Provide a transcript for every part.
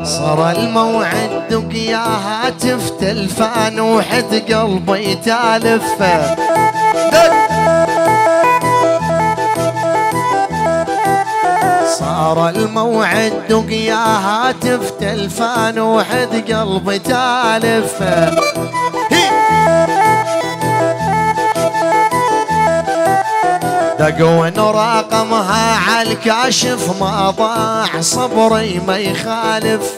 صار الموعد دق هاتف تلفان وحد قلبي تالف. صار الموعد دق هاتف تلفان وحد قلبي تالف. دقون راقمها عالكاشف ما ضاع صبري ما يخالف.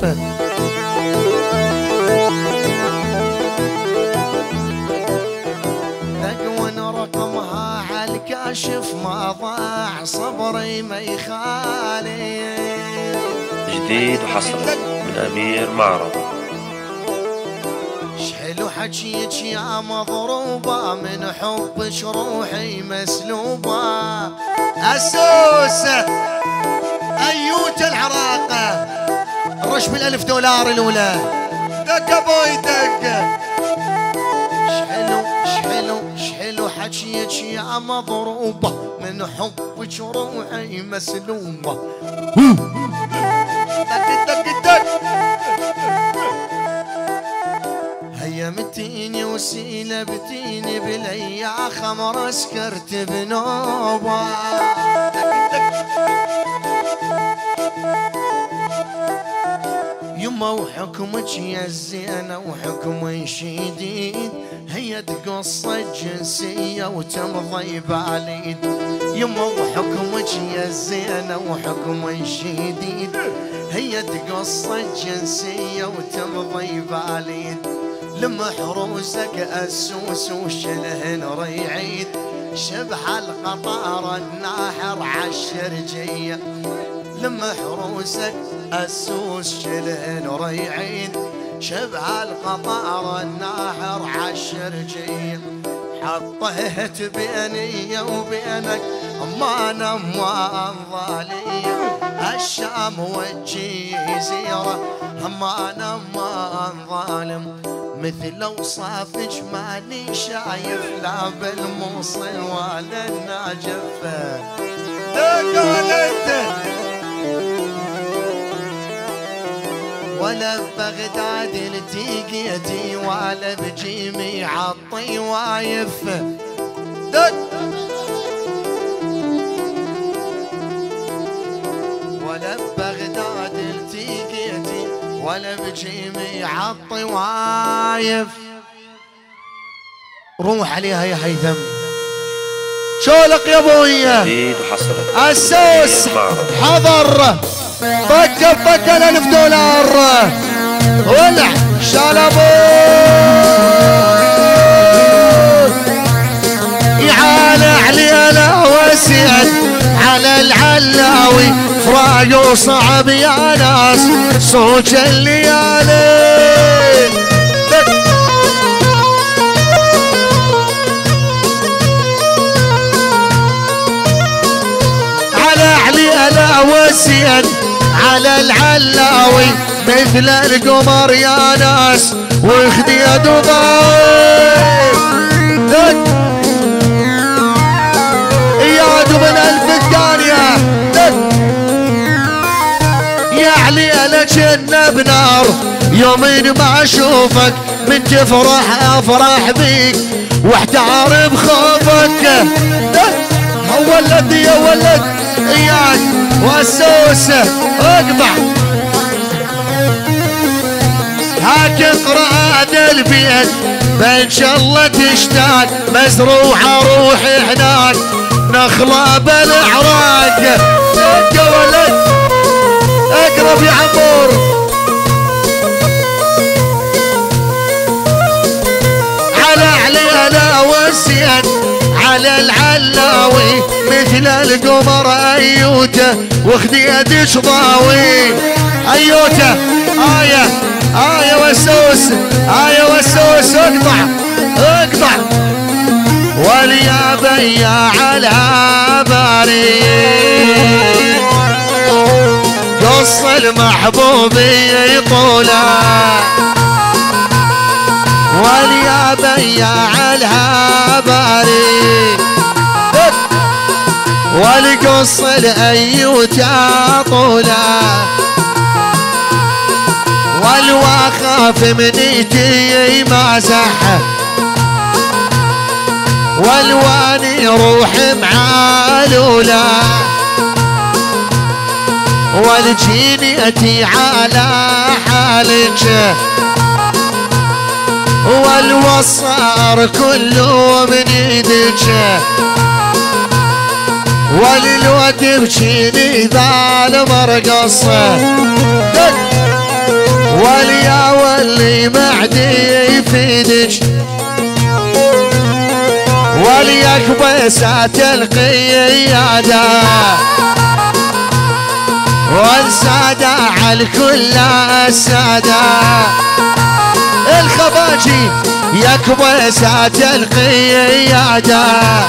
دقون رقمها عالكاشف ما ضاع صبري ما يخالف. جديد وحصري من أمير معرض. شحلو حجيك يا مضروبة من حبك روحي مسلوبة. أسوسة أيوت العراقة الرش $1000 الأولى. دق أبوي دق. شحلو حجيك يا مضروبة من حبك روحي مسلوبة. دق دق دق. هيمتيني وسيلبتيني بليا خمر سكرت بنوبة. يما وحكمك يا الزينة وحكم شديد هي تقص الجنسية وتمضي باليد. يما وحكمك يا الزينة وحكم شديد هي تقص الجنسية وتمضي باليد. لما حروسك السوس وشلهن ريعيد شبح القطار الناحر عالشرجية. لما حروسك السوس شلهن ريعيد شبح القطار الناحر عالشرجية. حطيت بيني وبينك أمان أمان ظالية. الشام والجزيرة أمان أمان ظالم. مثل اوصافك ماني شايف لا بالموصل ولا الناجفة. ولا ببغداد التقيتي ولا بجيمي عطي وايف. ولا ببغداد التقيتي ولا بجيمي عطي وايف. روح عليها يا هيثم. شولق يا ابويا. جديد وحصري. السوس حضر. طق بطق $1000 ولع شالبو. يعالى علينا وسيد على العلاوي فراق وصعب يا ناس صوت الليالي. على علينا وسيد على العلاوي مثل القمر يا ناس وخديد وضاوي. يا دبل الفدانية يا علي لجنة بنار يومين ما اشوفك من تفرح افرح بيك واحتار بخوفك. هو ولد يا ولد اياك والسوسة اقطع. هاك اقرا هذا البيت بان شاء الله تشتاق مزروعة روحي هناك نخلة بالعراق. يا ولد اقرب يا عمور. على علينا وسيد على العلاوي مثل القمر ايوته وخديد شضاوي. ايوته آية والسوس اقطع اقطع. واليا بياع العباري قص المحبوبي يطوله. واليا بياع العباري والقص الايوت طوله. والواخاف منيتي ما زحه والواني روح معالولا والجينيتي على حالك والوصار كله من يدك واللود بشيني ذا المرقصة واليا واللي معدي يفيدك والياك بسات القيادة والسادة على الكل السادة الخباجي يكبسات القيادة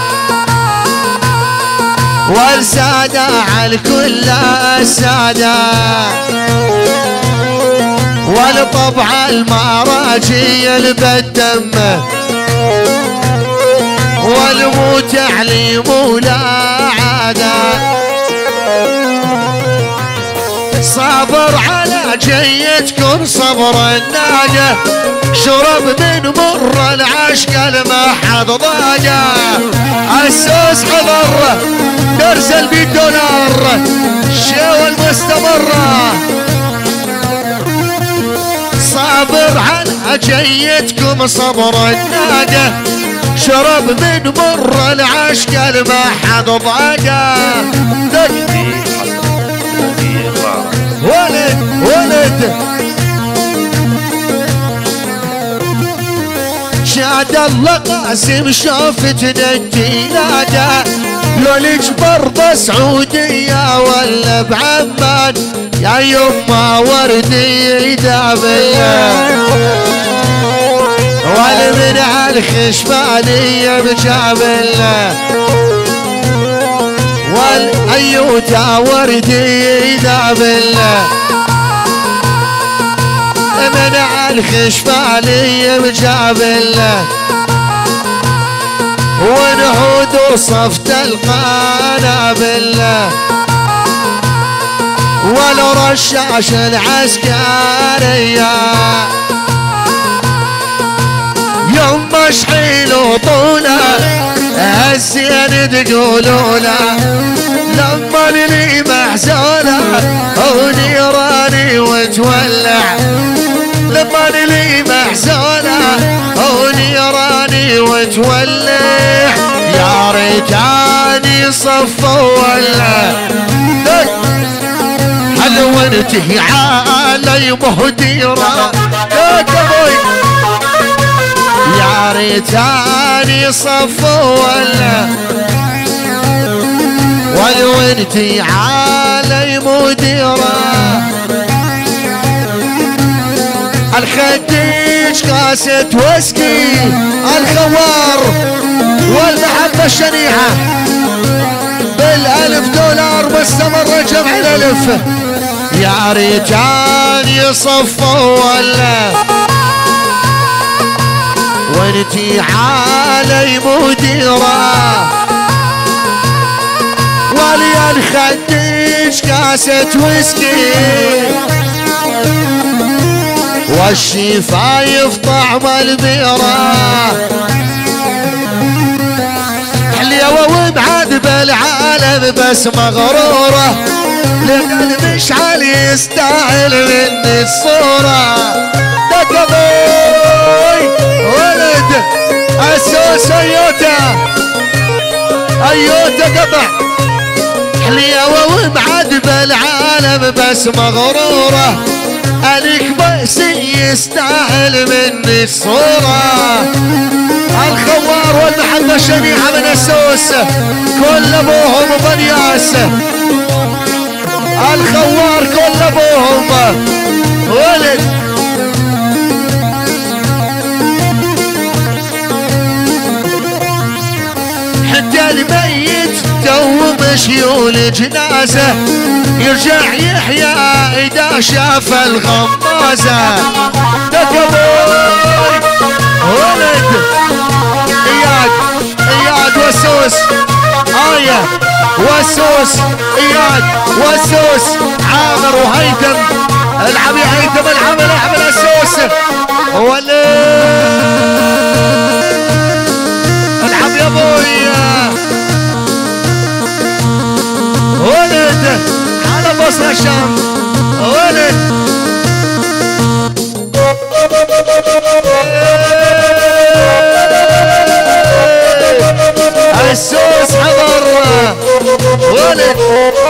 والسادة على الكل السادة والطبع المراجي البدم والمتعليم ولا عادة صابر على جيتكم صبر الناجة شرب من مر العشق ما حد ضاجة السوس حضر درس $100 الشيوة المستمرة صابر على جيتكم صبر الناجة شرب من مر العشق ما حد ضاجة ولد شاد الله قاسم شافتنا التيلادة لو الجبر بسعودية ولا بعمان يا يما وردي دابية والمن عالخشبانية بجابلة والأيوتا وردي دابلة من عالخشبانية بجابلة ونهود صفت القنابلة والرشاش العسكرية يوم مشحيل وطولة الزين تقولولا لما لي محزونة ونيراني وتولع لما لي محزونة ونيراني وتولع يا ريتاني صفوا ولا حلوتي علي مهديرة يا ريتاني صفوا ولا والونتي علي مديرة الخديج قاسة وسكي الخوار والمحبة الشنيعة $1000 واستمر جمع الألف يا ريتاني صفوا ولا وانتي علي مديرة ولي الخديج كاسة ويسكي والشفايف طعم البيرة حليوة ومعاد بالعالم بس مغرورة لأن المشعل يستاهل مني الصورة دقبوي ولد السوس أيوتا قطع حليوة ومعاد بالعالم بس مغرورة عليك بس يستاهل مني الصورة الخوار والمحبة الشنيعة من السوس كل ابوهم بنياس الخوار كل ابوهم ولد حتى الميت تو مشيول جنازة يرجع يحيى إذا شاف الغمازة آية وسوس اياد وسوس عامر وهيثم. العب يا هيثم العب العب السوس العب يا ابويا ولد على بصرة الشام ولد السوس حضر ولد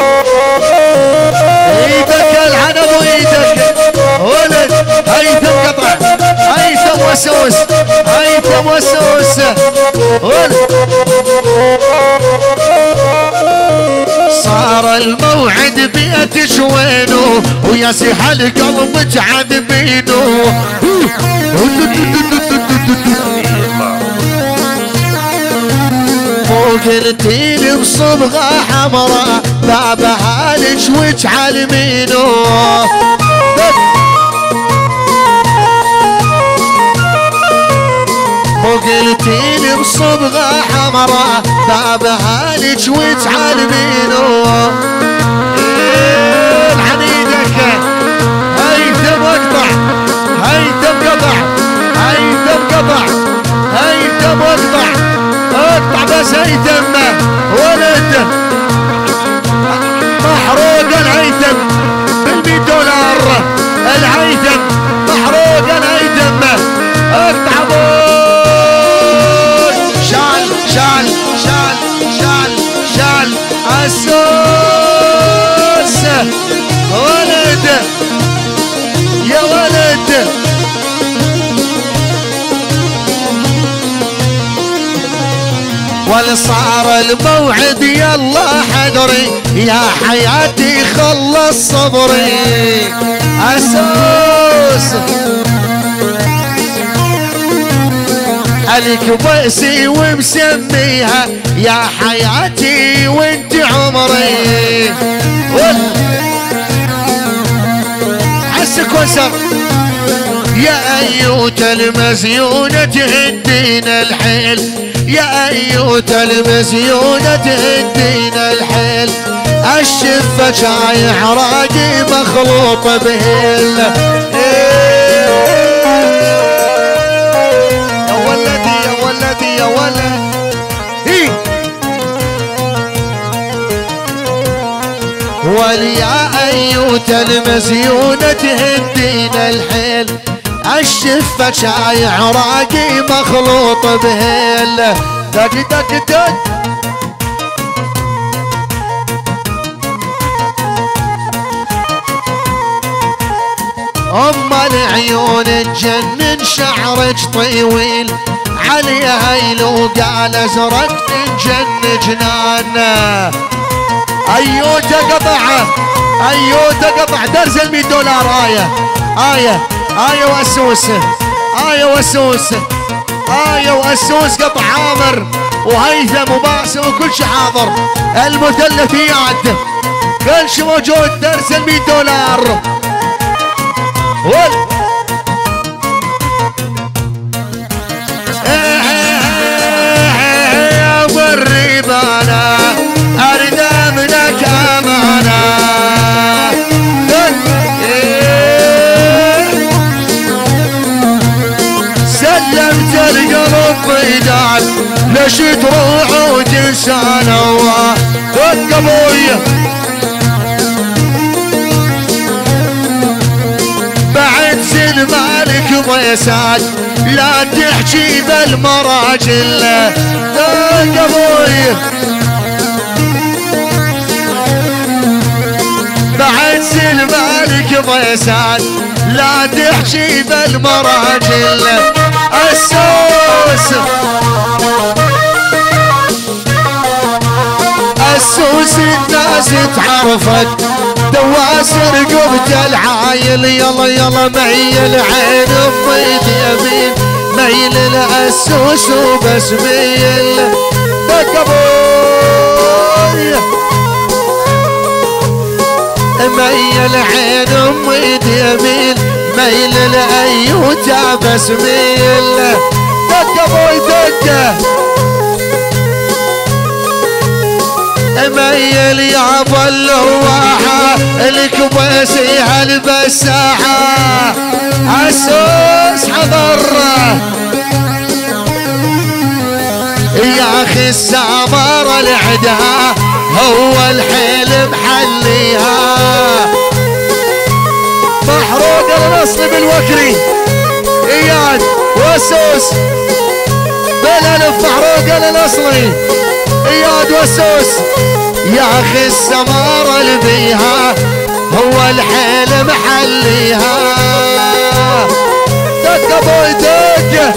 ايدك العنب وايدك ولد هيثم قطع هيثم وسوس هيثم وسوس ولد صار الموعد بيتش وينه ويا سيح القلب تعذبينه قلتيلي بصبغة حمراء بابها لك وتعلمينه قلتيلي بصبغة حمراء بابها لك وتعلمينه العنيدك هيثم اقطع هيثم قطع هيثم قطع هيثم اقطع اقطع بس هيثم ولد محروق الهيثم $100 الهيثم محروق الهيثم اقطع ابوي شال شال شال شال شال السوس ولد يا ولد والصار الموعد يلا حضري يا حياتي خلص صبري اسوس عليك بأسي ومسميها يا حياتي وانت عمري عسك وسر يا أيوت المزيونة تهدينا الحيل يا أيوت المزيونة تهدينا الحيل الشفة شايع راقي مخلوط بهيل يا ولدي يا ولدي يا ولد وليا أيوت المزيونة تهدينا الحيل الشفة شايع راقي مخلوط بهيل دق دق دق العيون تجنن شعرك طويل عليها يلو قال ازرق تنجن جنان ايوتا قطعه ايوتا قطع درز $100 آية واسوسه آية واسوسه آية واسوس قطع عامر وهيثم وباسم وكل شي حاضر المثلثيات كل شي موجود درس $100 يا ابو الريبانه اريد منك امانه سلمت القلب بيدك ليش تروح وتنسانا دق ابويا بعد سلمانك ويساد لا تحكي بالمراجل دق ابويا بعد سلمانك ويساد لا تحكي بالمراجل السوس السوس الناس تعرفك دواسر قبت العايل يلا يلا ميل عين بيد يمين ميل السوس وبس ميل دق ابوي ميل عين بيد يمين ميل الايوتا بس ميل دق ابوي دقه ميل يا ابو اللواحة الكبيسي هالبساحة عسوس حضره يا اخي السمر العدا هو الحيل محليها محروق النصر بالوكري اياد وسوس بالالف محروق النصري اياد وسوس يا اخي السمر اللي بيها هو الحيل محليها دق ابوي دق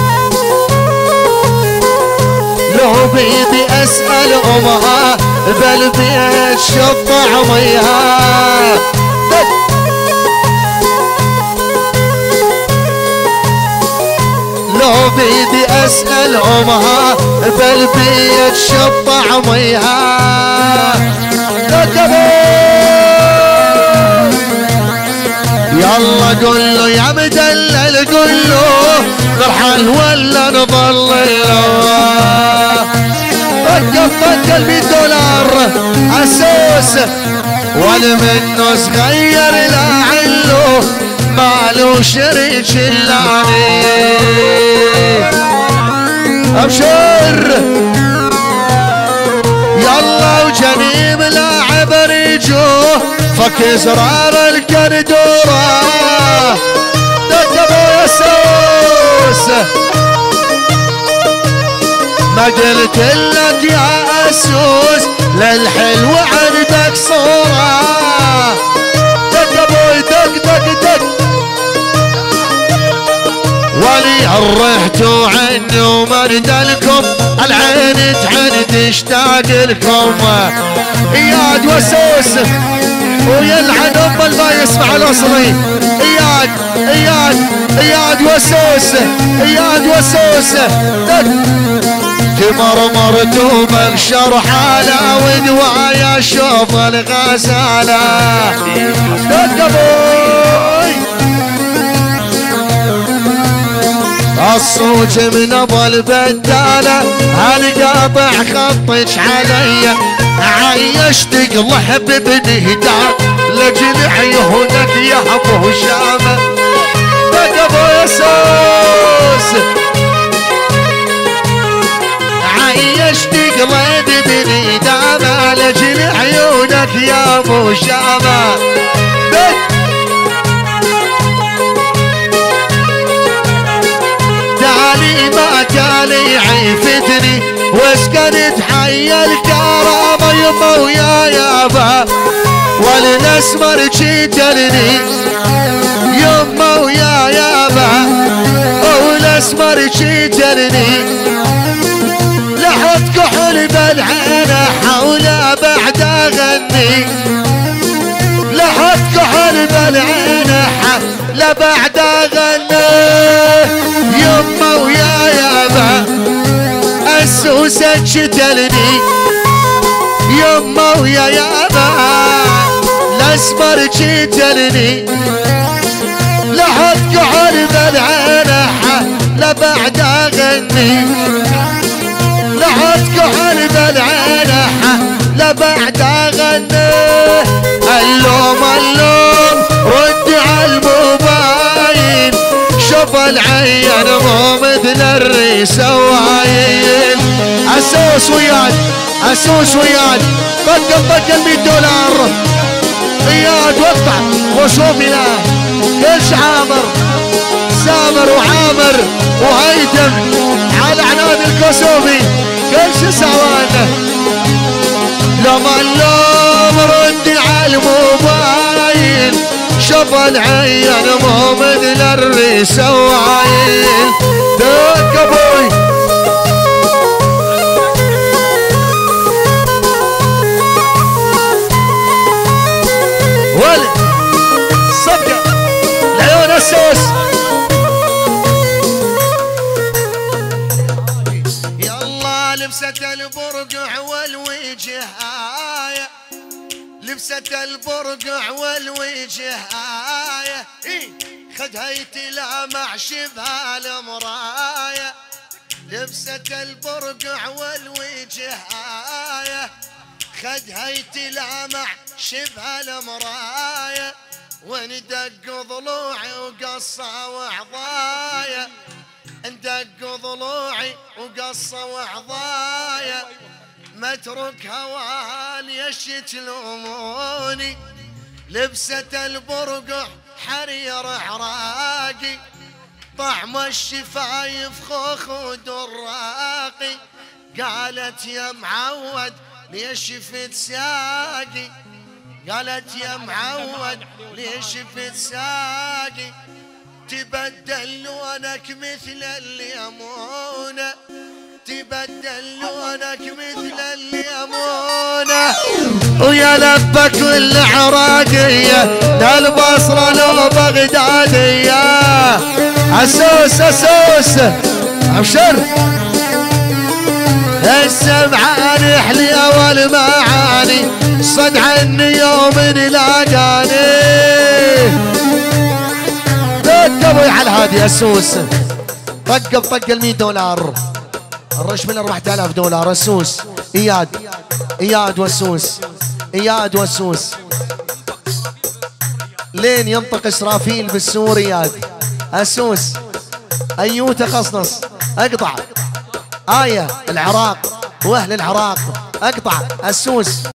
لو بيدي اسأل امها بالبيت شو طعميها لو بيدي اسأل امها بالبيت شو طعميها يلا قول له يا مدلل قول له نرحل ولا نظل طق $100 عسوس والمنه صغير لعله مالو شريك اللعني ابشر يلا وجنيب لاعب رجوه فك زرار الكردوره دق ابو يسوس ما قلت لك يا اسوس للحلو عندك صوره دق ابوي دق دق دق ولي الرحتوا عني ومرد لكم العين تعن تشتاق لكم اياد وسوس ويلعن ام الما يسمع الاصلي اياد اياد اياد وسوس اياد وسوس تمرمرتوا مكشر حاله ودوايا شوف الغزاله دق ابوي الصوت من ابو البداله هالقاطع خطش علي عيشتك ضحب بنهداك لجل عيونك يا ابو شامه دق ابو يسوس عيشتك ضحب بنهداك لجل عيونك يا ابو شامه ما تالي عيفتني واسكنت حي الكرامة يما ويا يابا والنسمر جيتلني يما ويا يابا والنسمر جيتلني لحط كحل بالعين حوله بعد اغني لحط كحل بالعين حوله بعد اغني يما ويا يابا السوسة جتلني يما ويا يابا الاسمر جتلني لحط كحل بالعين لبعد اغني لحط كحل بالعين لبعد اغني اللوم اللوم رد على الموبايل شوف العين مو مثل الريسه وايل اسوس وياد اسوس وياد طق $100 اياد وقطع وشوف له كلش عامر سامر وعامر وهيثم على عناد الكسوفي كلش سوانه لما اللوم ردي على الموبايل شوف العين مو مثل الريسه وعيل دق ابوي ولد صفقه العيون السوس يلا لبسه البرقع والوجه لبسة البرقع والوجه خدها يتلامع شبها المراية لبسة البرقع والوجه خدها يتلامع شبه المراية، وندق ضلوعي وقصة وعضايا، ندق ضلوعي وقصة وعضايا، مترك هواليش تلوموني، لبسة البرقع حرير عراقي، طعم الشفايف خوخ ودراقي، قالت يا معود ليش فت ساقي، قالت يا معود ليش فت ساقي، تبدل لونك مثل الليمونة، تبدل لونك مثل الليمونة، ويا لبك العراقية لا البصرة لو بغدادية. عسوس عسوس ابشر السمعاني حلية والمعاني صد عني يوم لاقاني. ركبوا على الهادي عسوس، ركب طق $100 الرش من $4000 عسوس. اياد وسوس، اياد وسوس لين ينطق اسرافيل بالسور. اياد اسوس ايوته قصنص اقطع آية العراق واهل العراق اقطع اسوس.